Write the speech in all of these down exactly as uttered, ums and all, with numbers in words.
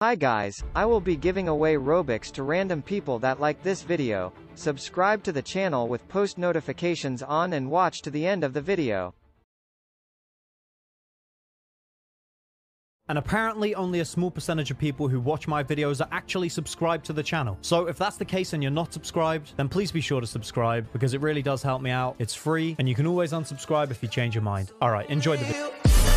Hi guys, I will be giving away Robux to random people that like this video. Subscribe to the channel with post notifications on and watch to the end of the video. And apparently only a small percentage of people who watch my videos are actually subscribed to the channel. So if that's the case and you're not subscribed, then please be sure to subscribe because it really does help me out. It's free and you can always unsubscribe if you change your mind. Alright, enjoy the video.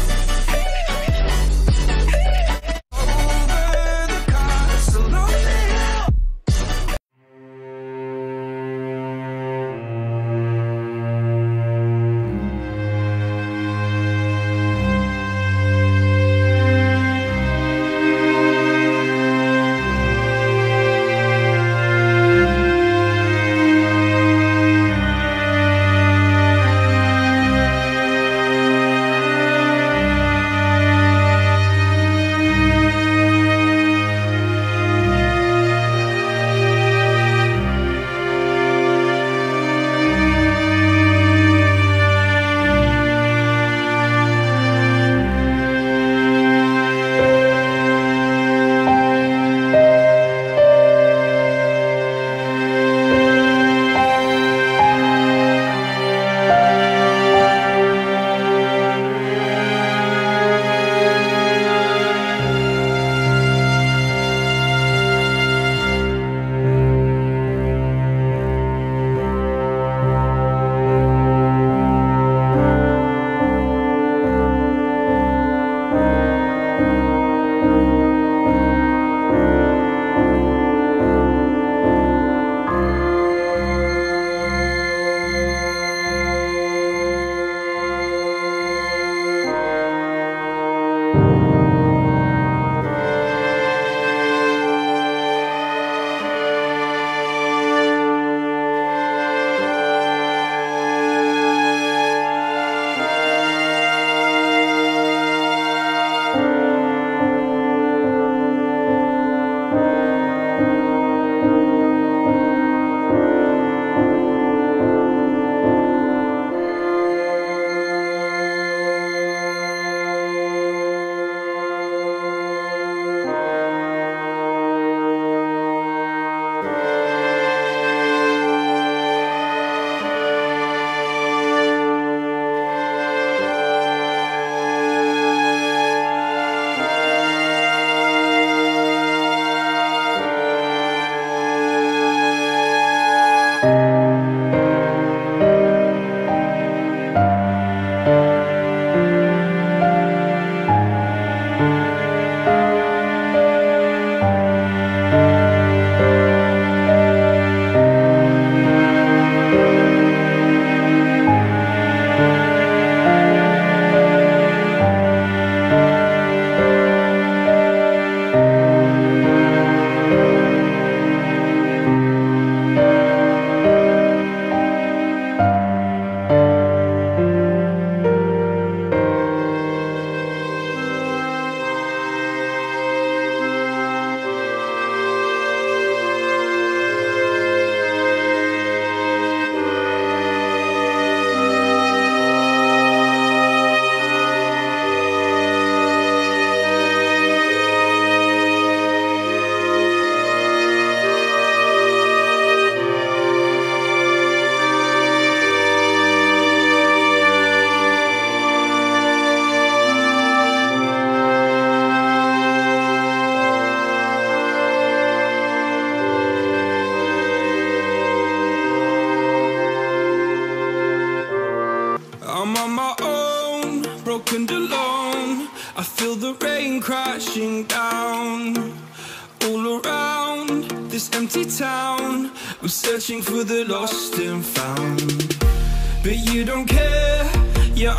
I'm on my own, broken alone. I feel the rain crashing down all around this empty town. I'm searching for the lost and found, but you don't care, you're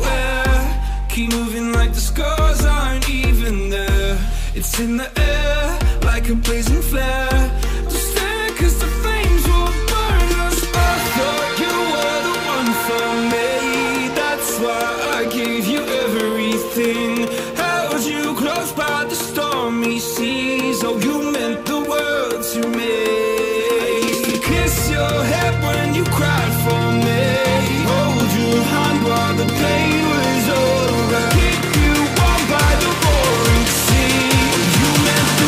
unaware. Keep moving like the scars aren't even there. It's in the air like a blazing flare. Just stare cause the flames will burn us. I thought you were the one for me, that's why I gave you everything. Held you close by the stormy seas. Oh, you meant the world to me. I used to kiss your head when you cried for me, hold your hand while the pain was over, keep you warm by the roaring sea. You meant the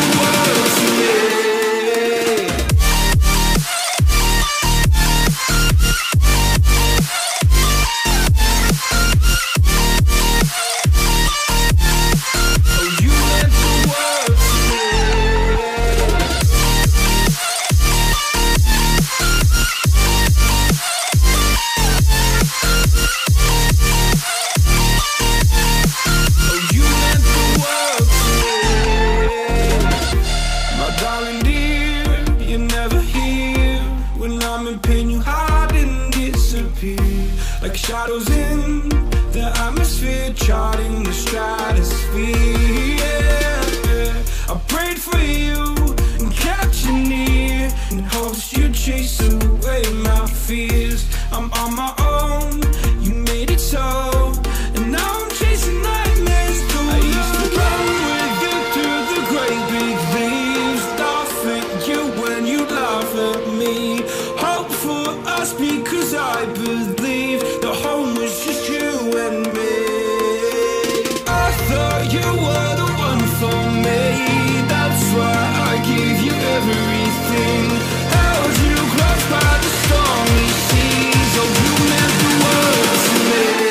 shadows in the atmosphere, charting the stratosphere. Yeah, yeah. I prayed for you and kept you near in hopes you'd chase away my fears. I'm on my own, you made it so, and now I'm chasing nightmares through. I used to run with you through the great big leaves, laugh at you when you laugh at me. Hope for us because I believe the home was just you and me. I thought you were the one for me, that's why I gave you everything. Held you close by the stormy seas, oh you meant the world to me.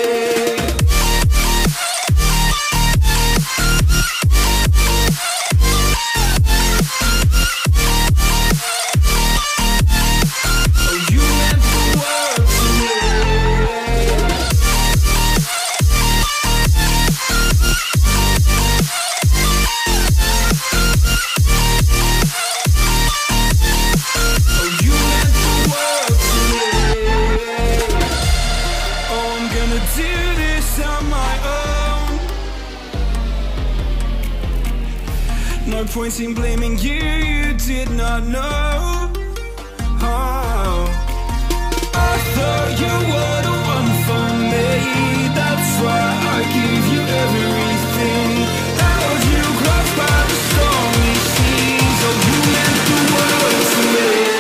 No point in blaming you, you did not know. Oh, I thought you were the one for me, that's why I gave you everything. Held you close by the stormy seas, oh you meant the world to me.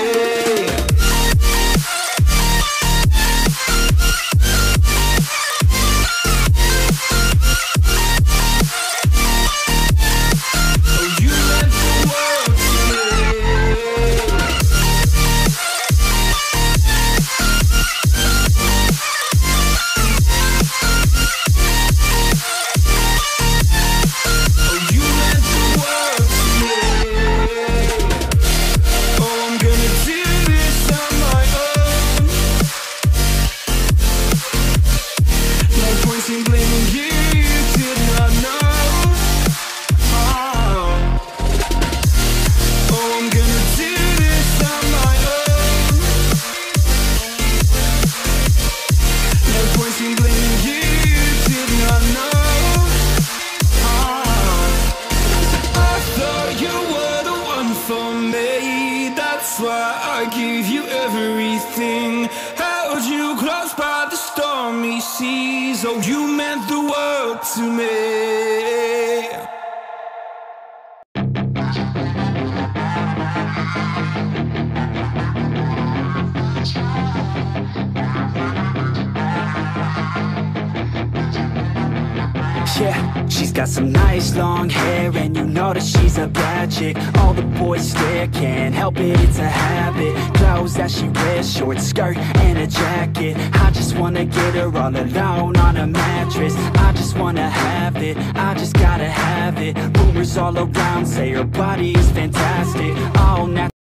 I gave you everything, held you close by the stormy seas, oh you meant the world to me. Yeah, she's got some nice long hair, and you know that she's a bad chick. All the boys stare, can't help it, it's a habit. Clothes that she wears, short skirt and a jacket. I just wanna get her all alone on a mattress. I just wanna have it, I just gotta have it. Rumors all around say her body is fantastic, all natural.